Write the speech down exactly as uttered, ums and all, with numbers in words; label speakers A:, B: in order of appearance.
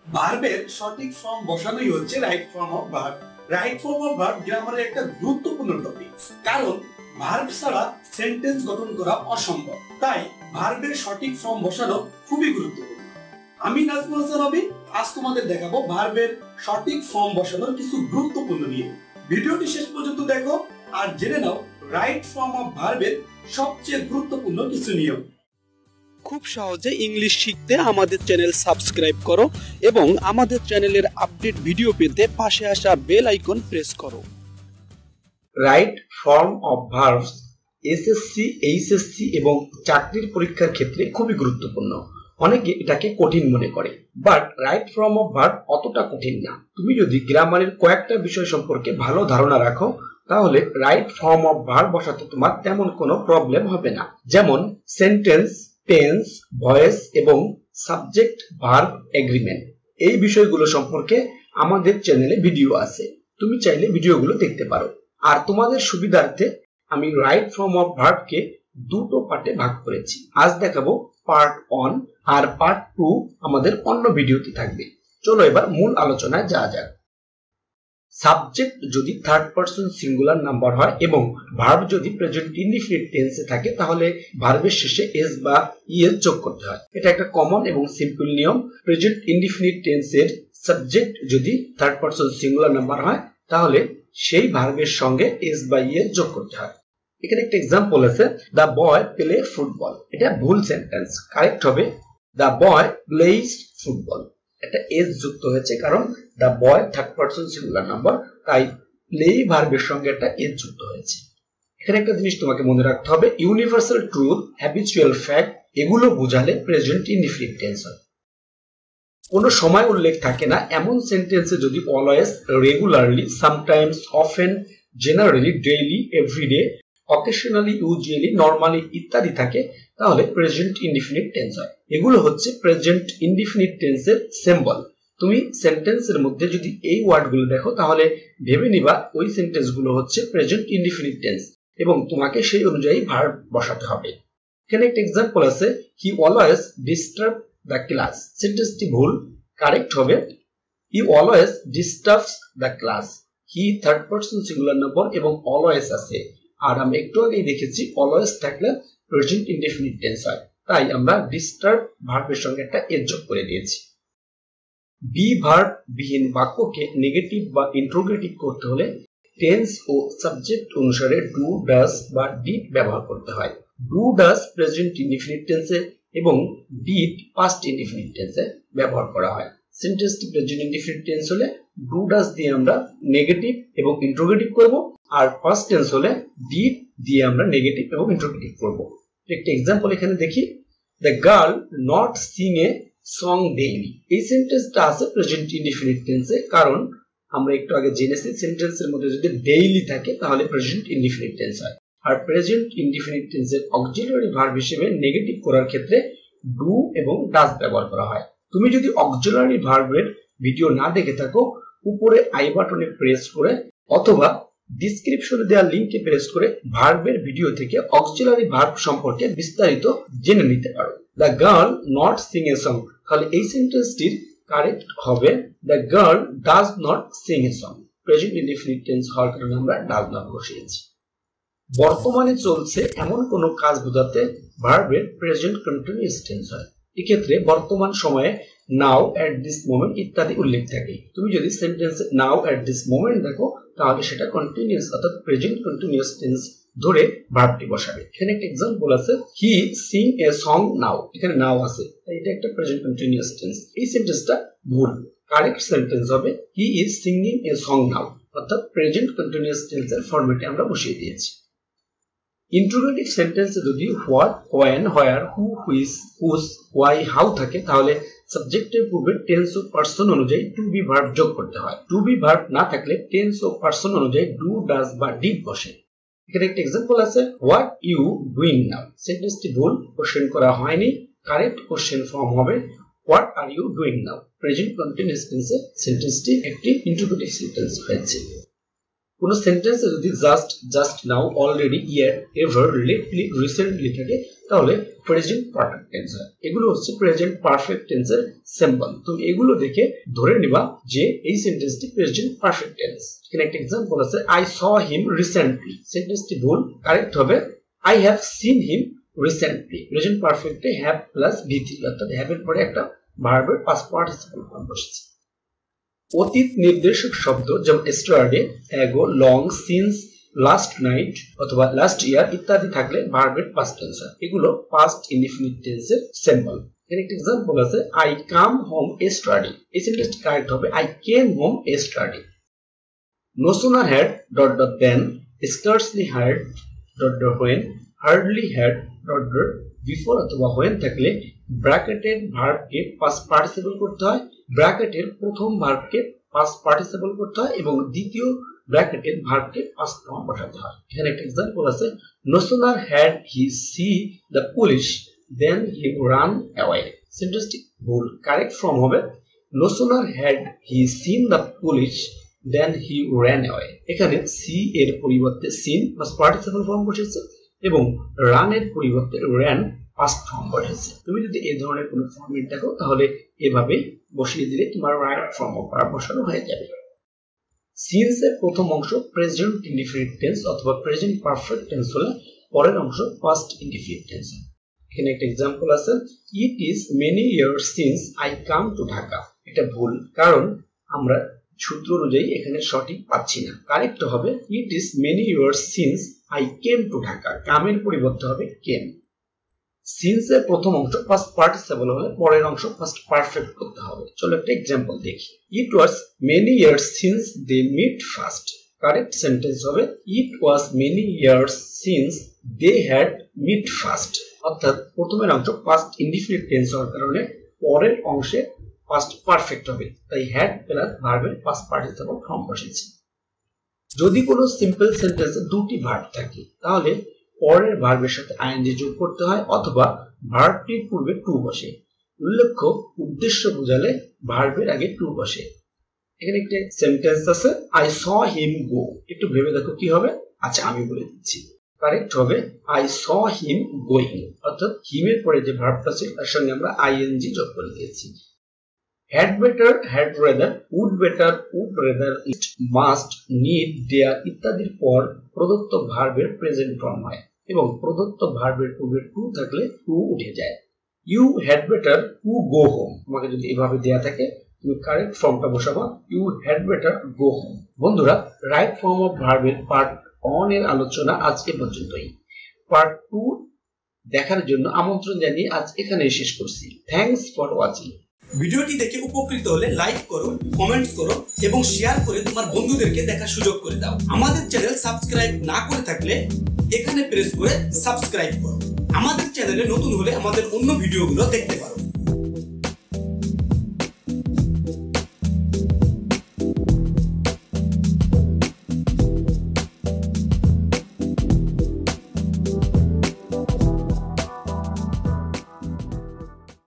A: ভার্বের সঠিক ফর্ম বসানোই হচ্ছে right form of verb. Right form of verb গ্রামারের একটা গুরুত্বপূর্ণ টপিক, কারণ ভার্ব ছাড়া সেন্টেন্স গঠন করা অসম্ভব। তাই ভার্বের সঠিক ফর্ম বসানো খুবই গুরুত্বপূর্ণ। আমি নাজমুল হাসান রবি আজ তোমাদের দেখাবো ভার্বের সঠিক ফর্ম বসানোর কিছু গুরুত্বপূর্ণ নিয়ম। ভিডিওটি শেষ পর্যন্ত দেখো আর জেনে নাও রাইট ফর্ম অফ ভার্বের সবচেয়ে গুরুত্বপূর্ণ কিছু নিয়ম।
B: খুব সহজে ইংলিশ শিখতে আমাদের চ্যানেল সাবস্ক্রাইব করো এবং আমাদের চ্যানেলের আপডেট ভিডিও পেতে পাশে আসা বেল আইকন প্রেস করো।
C: Right form of verbs SSC, HSC এবং চাকরির পরীক্ষার ক্ষেত্রে খুবই গুরুত্বপূর্ণ। অনেকে এটাকে কঠিন মনে করে, but right form of verb অতটা কঠিন না। তুমি যদি গ্রামারের কয়েকটা বিষয় সম্পর্কে ভালো ধারণা রাখো তাহলে রাইট ফর্ম অফ ভার্ব বসাতে তোমার তেমন কোনো প্রবলেম হবে না। যেমন সেন্টেন্স, টেন্স, ভয়েস এবং সাবজেক্ট ভার্ব এগ্রিমেন্ট, এই বিষয়গুলো সম্পর্কে আমাদের চ্যানেলে ভিডিও আছে, তুমি চাইলে ভিডিওগুলো দেখতে পারো। আর তোমাদের সুবিধার্থে আমি রাইট ফর্ম অফ ভার্বকে দুটো পার্টে ভাগ করেছি। আজ দেখাবো পার্ট ওয়ান আর পার্ট টু আমাদের অন্য ভিডিওতে থাকবে। চলো এবার মূল আলোচনায় যাওয়া যাক। সাবজেক্ট যদি থার্ড পারসন সিঙ্গুলার নাম্বার হয় এবং ভার্ব যদি প্রেজেন্ট ইনডিফিনিট টেন্সে থাকে তাহলে ভার্বের শেষে এস বা ইএস যোগ করতে হয়। এটা একটা কমন এবং সিম্পল নিয়ম। প্রেজেন্ট ইনডিফিনিট টেন্সের সাবজেক্ট যদি থার্ড পারসন সিঙ্গুলার নাম্বার হয় তাহলে সেই ভার্বের সঙ্গে এস বা ইএস যোগ করতে হয়। এখানে একটা এক্সাম্পল আছে, দ্য বয় প্লে ফুটবল। এটা ভুল সেন্টেন্স, কারেক্ট হবে দ্য বয় প্লেজ ফুটবল। একটা এস যুক্ত হয়েছে কারণ the boy third person singular number, তাই প্লে ভার্বের সঙ্গে একটা এস যুক্ত হয়েছে। এখানে একটা জিনিস তোমাকে মনে রাখতে হবে, ইউনিভার্সাল ট্রুথ, হ্যাবিচুয়াল ফ্যাক্ট এগুলো বোঝালে প্রেজেন্ট ইনডিফিনিট টেন্স হয়। কোনো সময় উল্লেখ থাকে না এমন সেন্টেন্সে যদি always, regularly, sometimes, often, generally, daily, everyday, occasionally, usually, normally ইত্যাদি থাকে তাহলে প্রেজেন্ট ইনডিফিনিট টেন্স হয়। এগুলো হচ্ছে প্রেজেন্ট ইনডিফিনিট টেন্সের সিম্বল। তুমি সেন্টেন্সের মধ্যে যদি এই ওয়ার্ডগুলো দেখো তাহলে ভেবে নিবা ওই সেন্টেন্সগুলো হচ্ছে প্রেজেন্ট ইনডিফিনিট টেন্স এবং তোমাকে সেই অনুযায়ী ভার্ব বসাতে হবে। এখানে একটা এক্সাম্পল আছে, he always disturb the class. সেন্টেন্সটি ভুল, কারেক্ট হবে he always disturbs the class. He third person singular number এবং অলওয়েজ আছে, আর আমরা একটু আগেই দেখেছি অলওয়েজ থাকলে প্রেজেন্ট ইনডিফিনিট টেন্স হয়, তাই আমরা ডিস্টার্ব ভার্বের সঙ্গে একটা এস যোগ করে দিয়েছি। বি ভার্ব বিহীন বাক্যকে নেগেটিভ বা ইন্ট্রোগেটিভ করতে হলে টেন্স ও সাবজেক্ট অনুসারে ডু, ডাজ বা ডিড ব্যবহার করতে হয়। ডু, ডাজ প্রেজেন্ট ইনডিফিনিট টেন্সে এবং ডিড পাস্ট ইনডিফিনিট টেন্সে ব্যবহার করা হয়। সেন্টেন্সটি প্রেজেন্ট ইনডিফিনিট টেন্স হলে ডু, ডাজ দিয়ে আমরা নেগেটিভ এবং ইন্ট্রোগেটিভ করব, আর পাস্ট টেন্স হলে ডিড দিয়ে আমরা নেগেটিভ এবং ইন্ট্রোগেটিভ করব। একটা এক্সাম্পল এখানে দেখি, the girl not sing a song daily. এই সেন্টেন্সটা আছে প্রেজেন্ট ইনডিফিনিট টেন্সে, কারণ আমরা একটু আগে জেনেছি সেন্টেন্সের মধ্যে যদি ডেইলি থাকে তাহলে প্রেজেন্ট ইনডিফিনিট টেন্স হয়। আর প্রেজেন্ট ইনডিফিনিট টেন্সের অক্সিলারি ভার্ব হিসেবে নেগেটিভ করার ক্ষেত্রে ডু এবং ডাজ ব্যবহার করা হয়। তুমি যদি অক্সিলারি ভার্বের ভিডিও না দেখে থাকো উপরে আই বাটনে প্রেস করে অথবা ডিসক্রিপশনে দেওয়া লিংকে প্রেস করে ভার্বের ভিডিও থেকে অক্সিলারি ভার্ব সম্পর্কে বিস্তারিত জেনে নিতে পারো। The girl not sing a song, তাহলে এই সেন্টেন্সটির কারেক্ট হবে the girl does not sing a song. Present indefinite tense হওয়ার কারণে আমরা ডাজ নট বসিয়েছি। বর্তমানে চলছে এমন কোন কাজ বোঝাতে ভার্বের প্রেজেন্ট কন্টিনিউয়াস টেন্স হয়। এক্ষেত্রে বর্তমান সময়ে নাও, এট দিস মোমেন্ট ইত্যাদি উল্লেখ থাকে। তুমি যদি সেন্টেন্সে নাও, এট দিস মোমেন্ট দেখো তাহলে সেটা কন্টিনিউয়াস অর্থাৎ প্রেজেন্ট কন্টিনিউয়াস টেন্স ধরে ভার্বটি বসাবে। এখানে একটা এক্সাম্পল আছে, হি সিং এ সং নাও। এখানে নাও আছে, তাই এটা একটা প্রেজেন্ট কন্টিনিউয়াস টেন্স। এই সেন্টেন্সটা ভুল, কারেক্ট সেন্টেন্স হবে he is singing a song now, অর্থাৎ প্রেজেন্ট কন্টিনিউয়াস টেন্সের ফরম্যাটে আমরা বসিয়ে দিয়েছি। ইন্ট্রোগেটিভ সেন্টেন্সে যদি what, when, where, who, which, whose, why, how থাকে তাহলে সাবজেক্টের পূর্বে টেন্স ও পার্সন অনুযায়ী টু বি ভার্ব যোগ করতে হয়। টু বি ভার্ব না থাকলে টেন্স ও পার্সন অনুযায়ী ডু, ডাজ বা ডিড বসে। এখানে একটা এক্সাম্পল আছে, হোয়াট ইউ ডুইং নাও। সেন্টেন্সটি ভুল, কোশ্চেন করা হয়নি, কারেক্ট কোশ্চেন ফর্ম হবে what are you doing now. Present continuous টেন্সে সেন্টেন্সটি একটি ইন্ট্রোগেটিভ সেন্টেন্স হয়েছে। কোন সেন্টেন্সে যদি just, just now, already, yet, ever, lately, recently থাকে তাহলে প্রেজেন্ট পারফেক্ট টেন্স হয়। এগুলো হচ্ছে প্রেজেন্ট পারফেক্ট টেন্সের সিম্বল। তুমি এগুলো দেখে ধরে নিবা যে এই সেন্টেন্সটি প্রেজেন্ট পারফেক্ট টেন্স। এখানে একটা एग्जांपल আছে আই স হিম রিসেন্টলি। সেন্টেন্সটি ভুল, কারেক্ট হবে I have seen him recently. Present পারফেক্টে হ্যাভ প্লাস ভি থ্রি অর্থাৎ হ্যাভ এর পরে একটা ভার্বের পাস্ট পার্টিসিপল ফর্ম বসেছে। অতীত নির্দেশক শব্দ যেমন yesterday, ago, long, since, last night অথবা লাস্ট ইয়ার ইত্যাদি থাকলে ভার্বের পাস্ট টেন্স হয়। এগুলো পাস্ট ইনডিফিনিট টেন্সের সিম্বল। এখানে একটা एग्जांपल আছে আই কাম হোম yesterday। এই সেন্টেন্সটি কারেক্ট হবে I came home yesterday। No sooner had dot dot then, scarcely had dot dot when, hardly had dot dot before অথবা when থাকলে ব্র্যাকেটের ভার্বকে পাস্ট পার্টিসিপল করতে হয়, ব্র্যাকেটের প্রথম ভার্বকে পাস্ট পার্টিসিপল করতে হয় এবং দ্বিতীয় ব্র্যাকেটের ভার্বকে পাস্ট ফর্ম বসাতে হয়। এখানে একটা एग्जांपल আছে no sooner had he see the police then he ran away। সেন্টেন্সটি ভুল, কারেক্ট ফর্ম হবে no sooner had he seen the police then he ran away। এখানে see এর পরিবর্তে seen পাস্ট পার্টিসিপল ফর্ম বসেছে এবং run এর পরিবর্তে ran পাস্ট ফর্ম বসেছে। তুমি যদি এই ধরনের কোনো ফরম্যাট দেখো তাহলে এভাবে বসিয়ে দিলে তোমার রাইট ফর্ম অফ ভার্ব বসানো হয়ে যাবে। সিন্স এর প্রথম অংশ প্রেজেন্ট ইনডিফিনিট টেন্স অথবা প্রেজেন্ট পারফেক্ট টেন্স হলে পরের অংশ পাস্ট ইনডিফিনিট টেন্স। এখানে একটা एग्जांपल আছে it is many years since I come to Dhaka. এটা ভুল, কারণ আমরা সূত্র অনুযায়ী এখানে সঠিক পাচ্ছি না। কারেক্ট হবে it is many years since I came to Dhaka. কামের পরিবর্তে হবে কেম। সিন্স এর প্রথম অংশ পাস্ট পার্টিসিপল হলে পরের অংশ পাস্ট পারফেক্ট করতে হবে। চলো একটা एग्जांपल দেখি। It was many years since they meet first. Correct sentence হবে it was many years since they had meet first. অর্থাৎ প্রথমের অংশ পাস্ট ইনডিফিনিট টেন্স হওয়ার কারণে পরের অংশে পাস্ট পারফেক্ট হবে, তাই হ্যাড প্লাস ভার্বের পাস্ট পার্টিসিপল ফর্ম বসেছে। যদি কোনো সিম্পল সেন্টেন্সে দুটি ভার্ব থাকে তাহলে পরের ভার্বের সাথে আইএনজি যোগ করতে হয় অথবা ভার্বটির পূর্বে টু বসে। উল্লেখ্য উদ্দেশ্য বোঝালে ভার্বের আগে টু বসে। এখানে একটা সেন্টেন্স আছে আই স হিম গো। একটু ভেবে দেখো কি হবে। আচ্ছা আমি বলে দিচ্ছি। কারেক্ট হবে আই স হিম গোয়িং। অর্থাৎ হিমের পরে যে ভার্বটা ছিল তার সঙ্গে আমরা আইএনজি যোগ করে দিয়েছি। had better, had rather, would better, would rather, it, must, need, dare ইত্যাদির পর প্রদত্ত ভার্বের প্রেজেন্ট ফর্ম হয় এবং প্রদত্ত ভার্বের পূর্বে টু থাকলে টু উঠে যায়। You had better to go home. তোমাকে যদি এভাবে দেয়া থাকে তুমি কারেক্ট ফর্মটা বসাবো you had better go home. বন্ধুরা, রাইট ফর্ম অফ ভার্বের পার্ট ওয়ান এর আলোচনা আজকে পর্যন্তই। পার্ট টু দেখার জন্য আমন্ত্রণ জানিয়ে আজ এখানেই শেষ করছি। Thanks for watching.
A: ভিডিওটি দেখে উপকৃত হলে লাইক করো, কমেন্টস করো এবং শেয়ার করে তোমার বন্ধুদেরকে দেখার সুযোগ করে দাও। আমাদের চ্যানেল সাবস্ক্রাইব না করে থাকলে এখানে প্রেস করে সাবস্ক্রাইব করো। আমাদের চ্যানেলে নতুন হলে আমাদের অন্য ভিডিওগুলো দেখতে পারো।